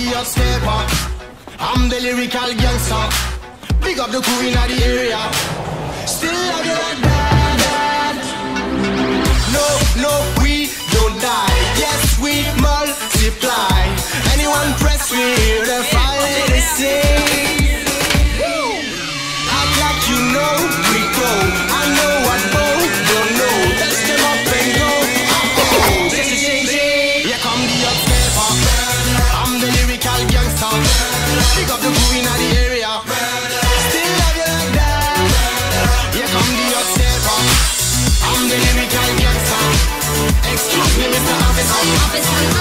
the hot stepper, I'm the lyrical gangster. Big up the crew in the area. Still love you like that. No, no, we don't die. Yes, we multiply. Anyone press me, the fire they sing. Act like you know, we go. I know what both don't know. Touch them up and go. Oh, this is changing. Here come the hot stepper, I'm the lyrical gangster. Big up the crew in the area. Still love you like that. Here come the hot stepper, I'm the lyrical gangster. Excuse me, Mr. Officer.